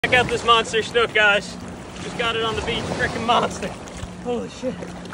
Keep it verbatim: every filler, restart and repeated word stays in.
Check out this monster snook, guys. Just got it on the beach, freaking monster. Holy shit.